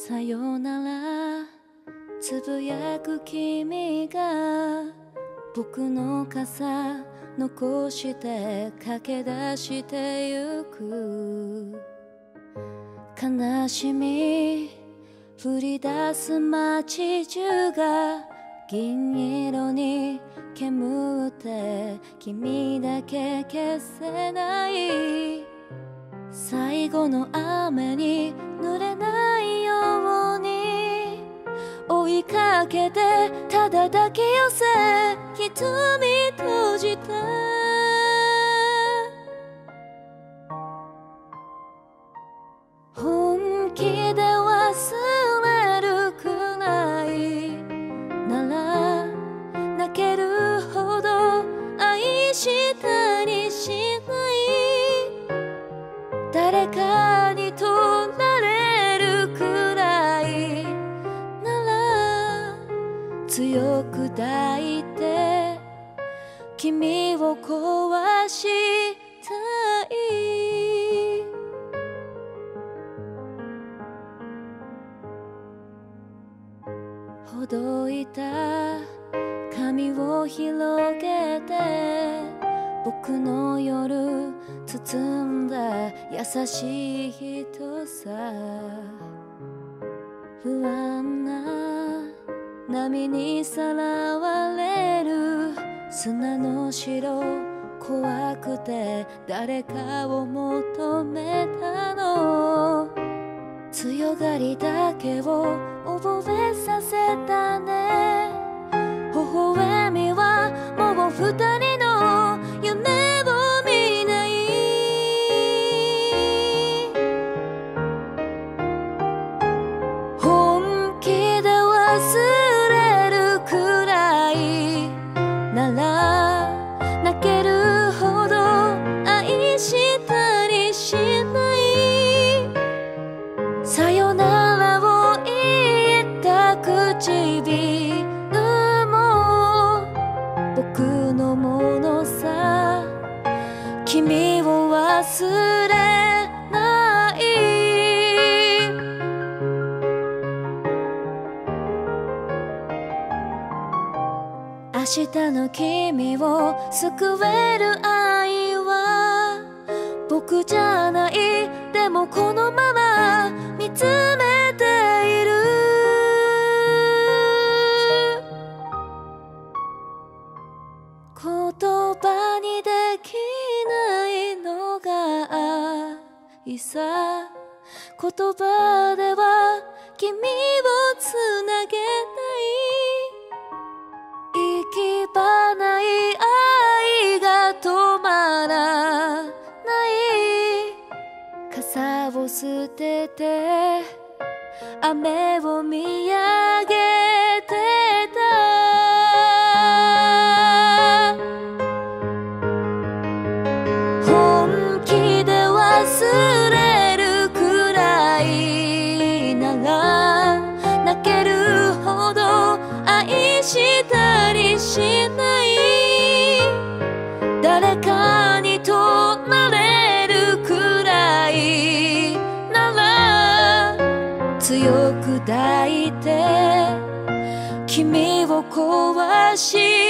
さよならつぶやく君が僕の傘残して駆け出してゆく。悲しみ降り出す街中が銀色に煙って君だけ消せない。最後の雨に濡れないように追いかけてただ抱き寄せ瞳閉じて本気で忘れるくらいなら泣けるほど愛したりしない。誰かに取られるくらいなら強く抱いて君を壊したい。ほどいた髪を広げて僕の夜包んだ優しい人さ。不安な波にさらわれる砂の城怖くて誰かを求めたの。強がりだけを覚えさせたね。微笑みはもう二人の夢を見ない。本気で忘れるくらいなら泣けるほど愛したりしない。さよならを言った唇も僕のものさ。君を忘れない。明日の君を救える愛は僕じゃない。でもこのまま見つめている。言葉にできないのが愛さ。言葉では君をつなげない。行き場ない愛が止まらない。傘を捨てて雨を見上げてた。本気で忘れるくらいなら泣けるほど愛したりしない。誰かに取られるくらいなら強く抱いて君を壊し